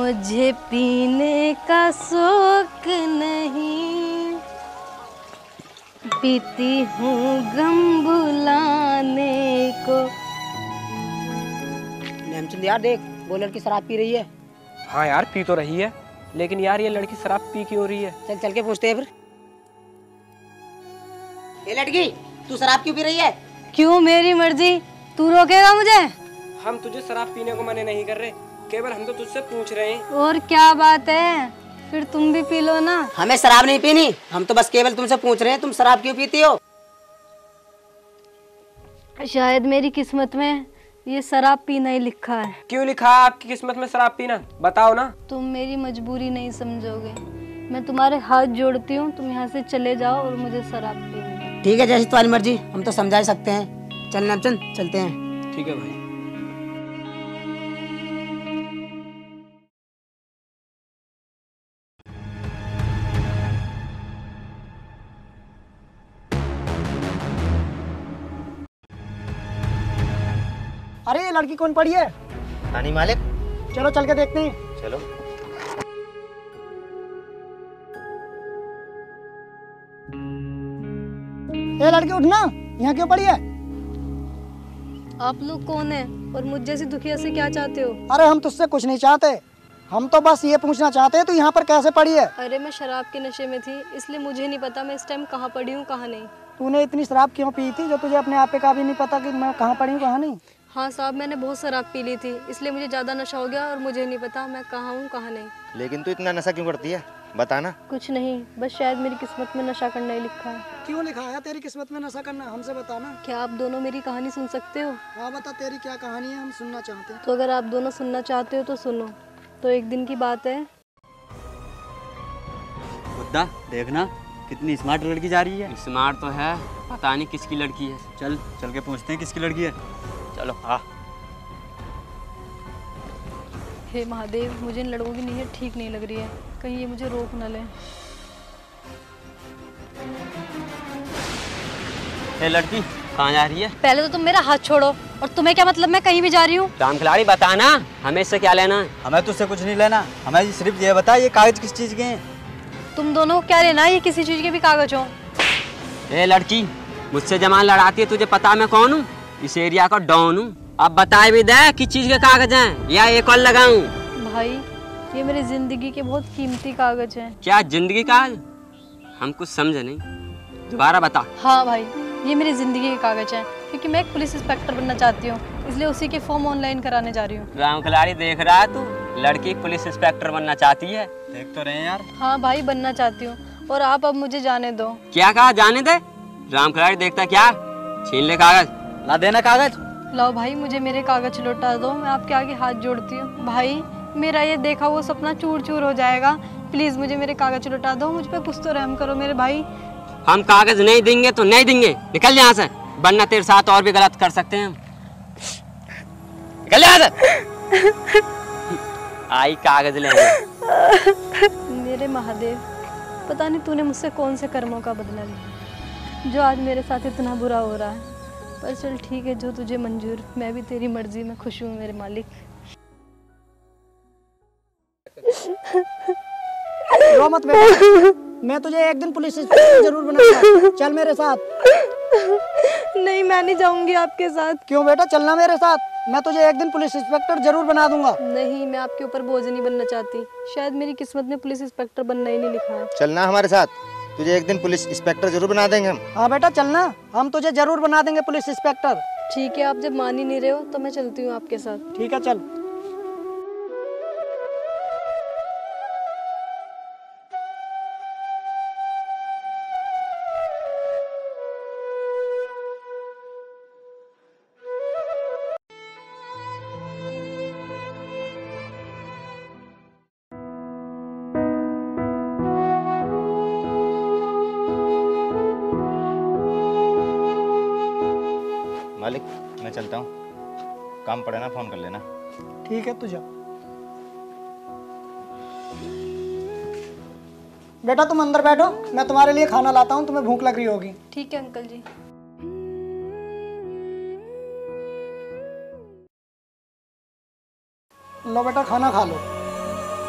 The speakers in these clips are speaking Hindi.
मुझे पीने का शौक नहीं, पीती हूँ गम भुलाने को। नेमचंद यार देख, वो लड़की शराब पी रही है। हाँ यार पी तो रही है, लेकिन यार ये लड़की शराब पी क्यों हो रही है? चल चल के पूछते हैं फिर। ये लड़की, तू शराब क्यों पी रही है? क्यों, मेरी मर्जी, तू रोकेगा मुझे? हम तुझे शराब पीने को मना नहीं कर रहे, केवल हम तो तुझसे पूछ रहे हैं। और क्या बात है, फिर तुम भी पी लो ना। हमें शराब नहीं पीनी, हम तो बस केवल तुमसे पूछ रहे हैं तुम शराब क्यों पीती हो। शायद मेरी किस्मत में ये शराब पीना ही लिखा है। क्यों लिखा है आपकी किस्मत में शराब पीना, बताओ ना। तुम मेरी मजबूरी नहीं समझोगे, मैं तुम्हारे हाथ जोड़ती हूँ, तुम यहाँ से चले जाओ और मुझे शराब पीनी। ठीक है, जैसी तुम्हारी मर्जी, हम तो समझा सकते हैं। चल नेमचंद, चलते हैं। ठीक है भाई। अरे ये लड़की कौन पड़ी है? रानी मालिक, चलो चल के देखते हैं। चलो। ये लड़की उठना, यहाँ क्यों पड़ी है? आप लोग कौन हैं और मुझ जैसी दुखिया से क्या चाहते हो? अरे हम तुझसे कुछ नहीं चाहते, हम तो बस ये पूछना चाहते हैं तू यहाँ पर कैसे पड़ी है। अरे मैं शराब के नशे में थी, इसलिए मुझे नहीं पता मैं इस टाइम कहाँ पड़ी हूँ कहाँ नहीं। तूने इतनी शराब क्यों पी थी जो तुझे अपने आप पे का भी नहीं पता कि मैं कहाँ पड़ी हूँ कहाँ नहीं? हाँ साहब, मैंने बहुत शराब पी ली थी, इसलिए मुझे ज़्यादा नशा हो गया और मुझे नहीं पता मैं कहाँ हूँ कहाँ नहीं। लेकिन तू इतना नशा क्यों करती है, बताना। कुछ नहीं, बस शायद मेरी किस्मत में नशा करना ही लिखा है। क्यों लिखा है तेरी किस्मत में नशा करना, हमसे बताना। क्या आप दोनों मेरी कहानी सुन सकते हो? हाँ बता, तेरी क्या कहानी है, हम सुनना चाहते हैं। तो अगर आप दोनों सुनना चाहते हो तो सुनो। तो एक दिन की बात है। बुद्धा देखना कितनी स्मार्ट लड़की जा रही है। स्मार्ट तो है, पता नहीं किसकी लड़की है। चल चल के पूछते हैं किसकी लड़की है। चलो हाँ। हे महादेव, मुझे इन लड़कों की नीयत ठीक नहीं लग रही है, कहीं ये मुझे रोक न ले। ये लड़की कहाँ जा रही है? पहले तो तुम मेरा हाथ छोड़ो, और तुम्हें क्या मतलब मैं कहीं भी जा रही हूँ? राम खिलाड़ी बताना, हमें इससे क्या लेना है? हमें तुझसे कुछ नहीं लेना, हमें सिर्फ ये बता ये कागज किस चीज के हैं। तुम दोनों को क्या लेना है, ये किसी चीज के भी कागज हो। ए लड़की, मुझसे जमान लड़ाती है, तुझे पता मैं कौन हूँ? इस एरिया का डॉन हूँ। अब बताए भी दे किस चीज के कागज हैं, या एक और लगाऊं? भाई ये मेरी जिंदगी के बहुत कीमती कागज हैं। क्या जिंदगी कागज? हम कुछ समझे नहीं, दोबारा बता। हाँ भाई, ये मेरी जिंदगी के कागज हैं, क्योंकि मैं एक पुलिस इंस्पेक्टर बनना चाहती हूँ, इसलिए उसी के फॉर्म ऑनलाइन कराने जा रही हूँ। राम खिलाड़ी देख रहा है तू, लड़की पुलिस इंस्पेक्टर बनना चाहती है। देख तो रहे हैं यार। हाँ भाई, बनना चाहती हूँ, और आप अब मुझे जाने दो। क्या कहा, जाने दे? राम खिलाड़ी देखता क्या, छीन ले कागज। ला देना कागज। लाओ भाई, मुझे मेरे कागज लौटा दो, मैं आपके आगे हाथ जोड़ती हूँ। भाई मेरा ये देखा वो सपना चूर चूर हो जाएगा, प्लीज मुझे मेरे कागज लौटा दो, मुझ पे कुछ तो रहम करो मेरे भाई। हम कागज नहीं देंगे तो नहीं देंगे, निकल यहाँ से, वरना तेरे साथ और भी गलत कर सकते हैं हम। निकल यहाँ से। आई कागज लेंगे। मेरे महादेव, पता नहीं तूने मुझसे कौन से कर्मों का बदला लिया जो आज मेरे साथ इतना बुरा हो रहा है, पर चल ठीक है, जो तुझे मंजूर, मैं भी तेरी मर्जी में खुश हूँ मेरे मालिक। रो मत बेटा, मैं तुझे एक दिन पुलिस इंस्पेक्टर जरूर बनाऊंगा, चल मेरे साथ। नहीं, मैं नहीं जाऊंगी आपके साथ। क्यों बेटा, चलना मेरे साथ, मैं तुझे एक दिन पुलिस इंस्पेक्टर जरूर बना दूंगा। नहीं, मैं आपके ऊपर बोझ नहीं बनना चाहती, शायद मेरी किस्मत में पुलिस इंस्पेक्टर बनना ही नहीं लिखा है। चलना हमारे साथ, तुझे एक दिन पुलिस इंस्पेक्टर जरूर बना देंगे हम। हाँ बेटा चलना, हम तुझे जरूर बना देंगे पुलिस इंस्पेक्टर। ठीक है, आप जब मान ही नहीं रहे हो तो मैं चलती हूँ आपके साथ। ठीक है चल। मालिक मैं चलता हूँ, काम पड़े ना फोन कर लेना। ठीक है तुझे। बेटा तुम अंदर बैठो, मैं तुम्हारे लिए खाना लाता हूँ, तुम्हें भूख लग रही होगी। ठीक है अंकल जी। लो बेटा खाना खा लो।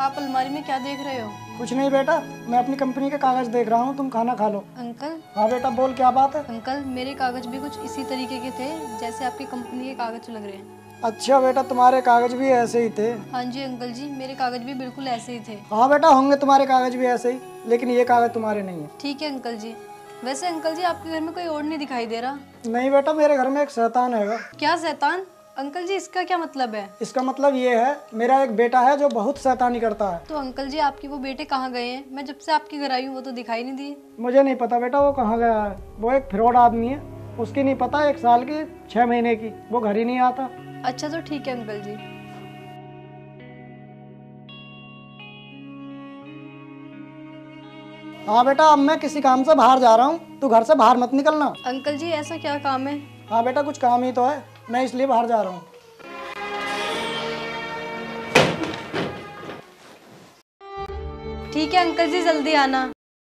आप अलमारी में क्या देख रहे हो? कुछ नहीं बेटा, मैं अपनी कंपनी के कागज देख रहा हूँ, तुम खाना खा लो। अंकल, हाँ बेटा बोल, क्या बात है? अंकल मेरे कागज भी कुछ इसी तरीके के थे जैसे आपकी कंपनी के कागज लग रहे हैं। अच्छा बेटा, तुम्हारे कागज भी ऐसे ही थे? हाँ जी अंकल जी, मेरे कागज भी बिल्कुल ऐसे ही थे। हाँ बेटा, होंगे तुम्हारे कागज भी ऐसे ही, लेकिन ये कागज तुम्हारे नहीं है। ठीक है अंकल जी। वैसे अंकल जी आपके घर में कोई और नहीं दिखाई दे रहा? नहीं बेटा, मेरे घर में एक शैतान है। क्या शैतान? अंकल जी इसका क्या मतलब है? इसका मतलब ये है, मेरा एक बेटा है जो बहुत शैतानी करता है। तो अंकल जी आपके वो बेटे कहाँ गए हैं? मैं जब से आपके घर आई हूँ वो तो दिखाई नहीं दिए। मुझे नहीं पता बेटा वो कहाँ गया है, वो एक फ्रॉड आदमी है, उसकी नहीं पता 1 साल की 6 महीने की, वो घर ही नहीं आता। अच्छा तो ठीक है अंकल जी। हाँ बेटा, अब मैं किसी काम से बाहर जा रहा हूँ, तू घर से बाहर मत निकलना। अंकल जी ऐसा क्या काम है? हाँ बेटा, कुछ काम ही तो है, मैं इसलिए बाहर जा रहा हूँ। ठीक है अंकल जी, जल्दी आना।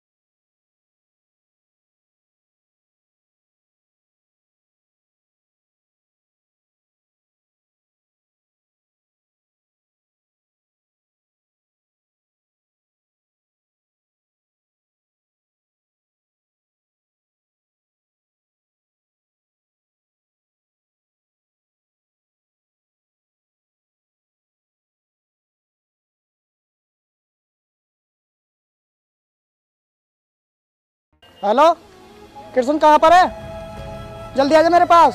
हेलो कृष्ण, कहाँ पर है? जल्दी आ जा मेरे पास।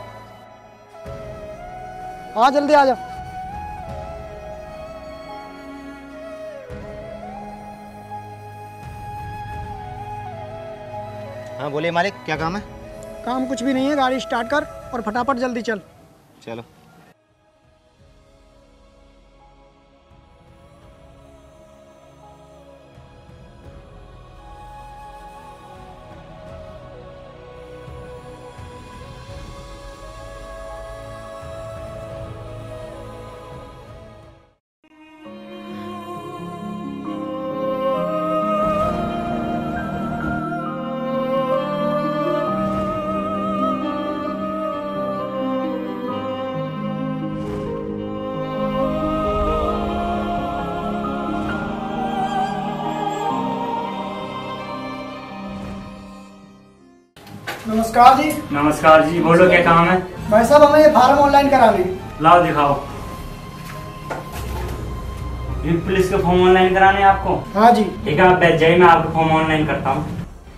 हाँ जल्दी आ जा। हाँ बोलिए मालिक, क्या काम है? काम कुछ भी नहीं है, गाड़ी स्टार्ट कर और फटाफट जल्दी चल। चलो। नमस्कार जी। नमस्कार जी, बोलो क्या काम है? भाई साहब, हमें ये फार्म ऑनलाइन करानी है। लाओ दिखाओ। ये पुलिस के फॉर्म ऑनलाइन कराने हैं आपको? हाँ जी। ठीक है, आप बैठ जाइए, मैं आपको फॉर्म ऑनलाइन करता हूँ।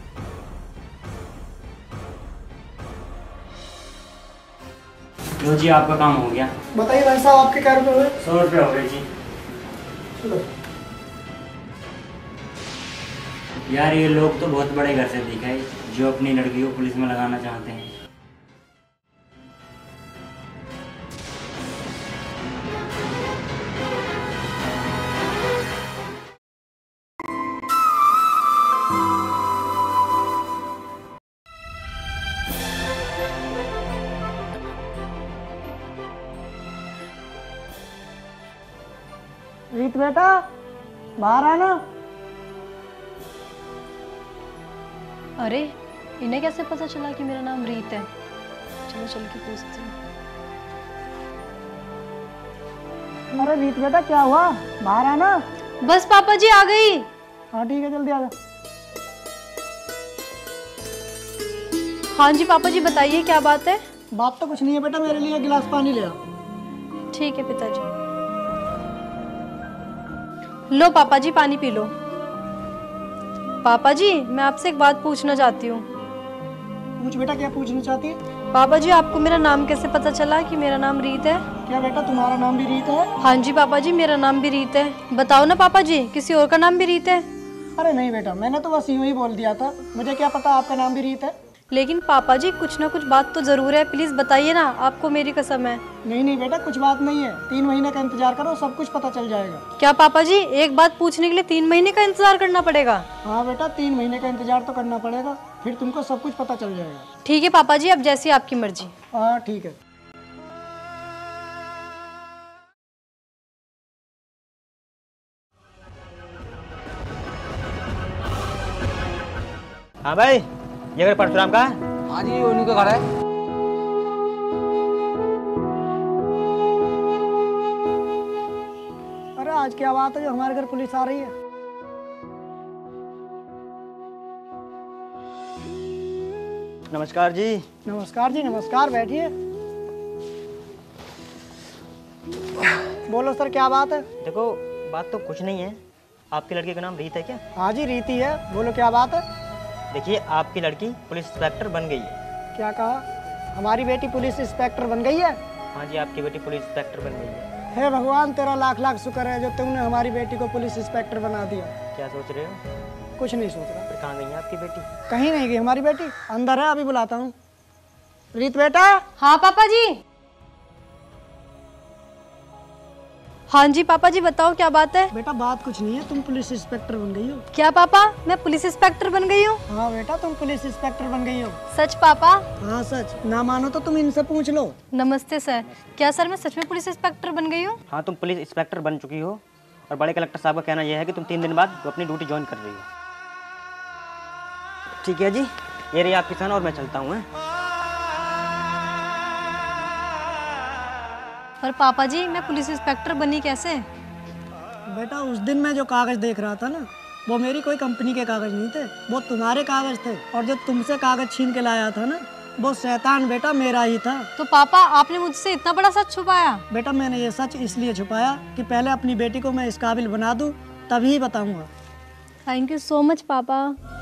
लो जी, आपका काम हो गया। बताइए भाई साहब, आपके क्या रुपये हुए? 100 रुपये हो गए जी। चलो। यार ये लोग तो बहुत बड़े घर से दिखाई जो अपनी लड़की को पुलिस में लगाना चाहते हैं। रीत बेटा, बाहर आना। अरे इन्हें कैसे पता चला कि मेरा नाम रीत है? चलो चल के पूछती हूँ। अरे रीत बेटा, क्या हुआ? बाहर आना। बस पापा जी आ गई। हाँ ठीक है, जल्दी आ जा। हाँ जी पापा जी, बताइए क्या बात है? बात तो कुछ नहीं है बेटा, मेरे लिए एक गिलास पानी ले आओ। ठीक है पिताजी। लो पापा जी, पानी पी लो। पापा जी मैं आपसे एक बात पूछना चाहती हूँ। पूछ बेटा, क्या पूछना चाहती है? पापा जी आपको मेरा नाम कैसे पता चला कि मेरा नाम रीत है? क्या बेटा, तुम्हारा नाम भी रीत है? हाँ जी पापा जी, मेरा नाम भी रीत है। बताओ ना पापा जी, किसी और का नाम भी रीत है? अरे नहीं बेटा, मैंने तो बस यूं ही बोल दिया था, मुझे क्या पता आपका नाम भी रीत है। लेकिन पापा जी कुछ ना कुछ बात तो जरूर है, प्लीज बताइए ना, आपको मेरी कसम है। नहीं नहीं बेटा, कुछ बात नहीं है, 3 महीने का इंतजार करो, सब कुछ पता चल जाएगा। क्या पापा जी, एक बात पूछने के लिए 3 महीने का इंतजार करना पड़ेगा? हाँ बेटा, 3 महीने का इंतजार तो करना पड़ेगा, फिर तुमको सब कुछ पता चल जाएगा। ठीक है पापा जी, अब जैसी आपकी मर्जी। हाँ ठीक है। हाँ भाई, ये घर परशुराम का है? हाँ जी, उन्हीं का घर है। अरे आज क्या क्या बात है जो हमारे घर पुलिस आ रही है? नमस्कार जी। नमस्कार जी, नमस्कार, बैठिए। बोलो सर, क्या बात है? देखो, बात तो कुछ नहीं है। आपकी लड़की का नाम रीत है क्या? हाँ जी, रीति है। बोलो क्या बात है? देखिए, आपकी लड़की पुलिस इंस्पेक्टर बन गई है। क्या कहा? हमारी बेटी पुलिस इंस्पेक्टर बन गई है? हाँ जी, आपकी बेटी पुलिस इंस्पेक्टर बन गई है। हे भगवान, तेरा लाख लाख शुक्र है जो तुमने हमारी बेटी को पुलिस इंस्पेक्टर बना दिया। क्या सोच रहे हो? कुछ नहीं सोच रहा। फिर कहाँ गई है आपकी बेटी? कहीं नहीं गई हमारी बेटी, अंदर है, अभी बुलाता हूँ। रीत बेटा। हाँ पापा जी। हाँ जी पापा जी, बताओ क्या बात है? बेटा बात कुछ नहीं है, तुम पुलिस इंस्पेक्टर बन गई हो। क्या पापा, मैं पुलिस इंस्पेक्टर बन गई हूँ? हाँ बेटा, तुम पुलिस इंस्पेक्टर बन गई हो। सच पापा? हाँ सच। ना मानो तो तुम इनसे पूछ लो। नमस्ते सर। क्या सर मैं सच में पुलिस इंस्पेक्टर बन गई हूँ? हाँ, तुम पुलिस इंस्पेक्टर बन चुकी हो और बड़े कलेक्टर साहब का कहना यह है कि तुम 3 दिन बाद अपनी ड्यूटी ज्वाइन कर रही हो। ठीक है जी, ये रही आपकी सन और मैं चलता हूँ। पर पापा जी, मैं पुलिस इंस्पेक्टर बनी कैसे? बेटा उस दिन मैं जो कागज देख रहा था ना, वो मेरी कोई कंपनी के कागज नहीं थे, वो तुम्हारे कागज थे। और जो तुमसे कागज छीन के लाया था ना, वो शैतान बेटा मेरा ही था। तो पापा, आपने मुझसे इतना बड़ा सच छुपाया? बेटा मैंने ये सच इसलिए छुपाया कि पहले अपनी बेटी को मैं इस काबिल बना दूं, तभी बताऊंगा। थैंक यू सो मच पापा।